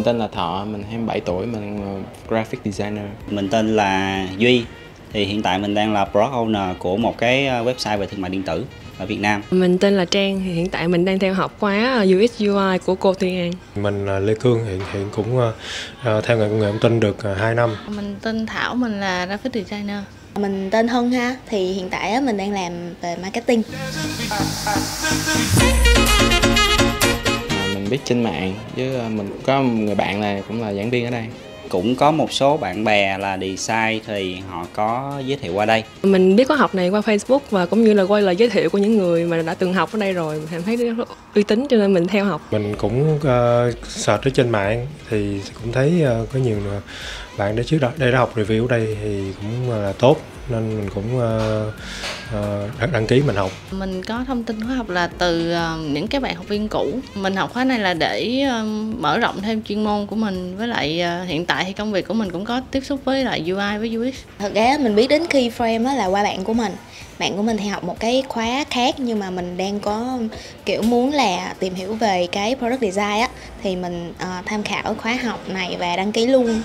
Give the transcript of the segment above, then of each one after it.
tên là Thọ, mình 27 tuổi, mình là graphic designer. Mình tên là Duy, thì hiện tại mình đang là product owner của một cái website về thương mại điện tử ở Việt Nam. Mình tên là Trang, thì hiện tại mình đang theo học khóa UX UI của cô Thiên An. Mình là Lê Cương, hiện cũng theo ngành công nghệ thông tin được 2 năm. Mình tên Thảo, mình là graphic designer. Mình tên Hân ha, thì hiện tại mình đang làm về marketing. Mình biết trên mạng, với mình có người bạn là cũng là giảng viên ở đây. Cũng có một số bạn bè là design thì họ có giới thiệu qua đây. Mình biết khóa học này qua Facebook và cũng như là qua lời giới thiệu của những người mà đã từng học ở đây rồi. Mình thấy rất uy tín cho nên mình theo học. Mình cũng search ở trên mạng thì cũng thấy có nhiều bạn trước đây đã học review ở đây thì cũng là tốt, nên mình cũng đăng ký mình học. Mình có thông tin khóa học là từ những cái bạn học viên cũ. Mình học khóa này là để mở rộng thêm chuyên môn của mình, với lại hiện tại thì công việc của mình cũng có tiếp xúc với lại UI với UX. Thật ra mình biết đến Keyframe là qua bạn của mình. Bạn của mình thì học một cái khóa khác, nhưng mà mình đang có kiểu muốn là tìm hiểu về cái product design á, thì mình tham khảo khóa học này và đăng ký luôn.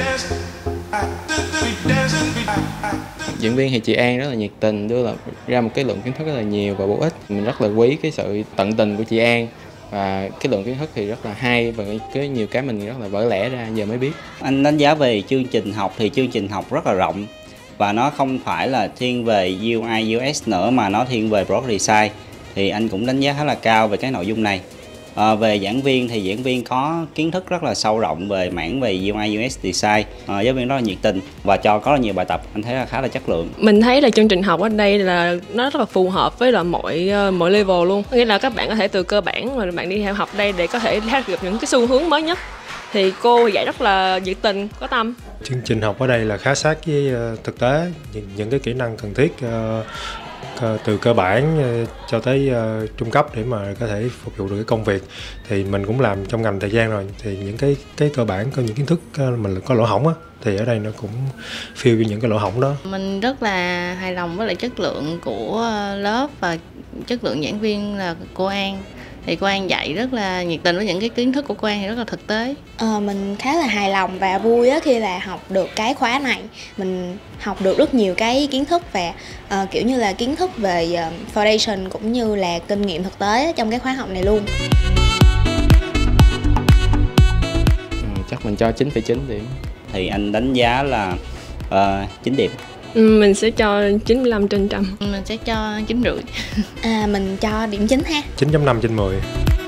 Giảng viên thì chị An rất là nhiệt tình, đưa ra một cái lượng kiến thức rất là nhiều và bổ ích. Mình rất là quý cái sự tận tình của chị An, và cái lượng kiến thức thì rất là hay, và cái nhiều cái mình rất là vỡ lẽ ra giờ mới biết. Anh đánh giá về chương trình học thì chương trình học rất là rộng, và nó không phải là thiên về UI UX nữa mà nó thiên về product design, thì anh cũng đánh giá khá là cao về cái nội dung này. Về giảng viên thì giảng viên có kiến thức rất là sâu rộng về mảng về UI UX design, giáo viên rất là nhiệt tình và cho có là nhiều bài tập, anh thấy là khá là chất lượng. Mình thấy là chương trình học ở đây là nó rất là phù hợp với là mọi level luôn. Nghĩa là các bạn có thể từ cơ bản mà bạn đi theo học đây để có thể bắt gặp những cái xu hướng mới nhất. Thì cô dạy rất là nhiệt tình, có tâm. Chương trình học ở đây là khá sát với thực tế, những cái kỹ năng cần thiết từ cơ bản cho tới trung cấp để mà có thể phục vụ được cái công việc. Thì mình cũng làm trong ngành thời gian rồi, thì những cái cơ bản, có những kiến thức mình có lỗ hổng á, thì ở đây nó cũng fill những cái lỗ hổng đó. Mình rất là hài lòng với lại chất lượng của lớp và chất lượng giảng viên là cô An. Thì cô An dạy rất là nhiệt tình, với những cái kiến thức của cô An thì rất là thực tế. Mình khá là hài lòng và vui khi là học được cái khóa này. Mình học được rất nhiều cái kiến thức và kiểu như là kiến thức về foundation cũng như là kinh nghiệm thực tế trong cái khóa học này luôn. Chắc mình cho 9,9 điểm. Thì anh đánh giá là 9 điểm. Mình sẽ cho 95/100. Mình sẽ cho 9,5. Mình cho điểm 9 ha. 9.5/10.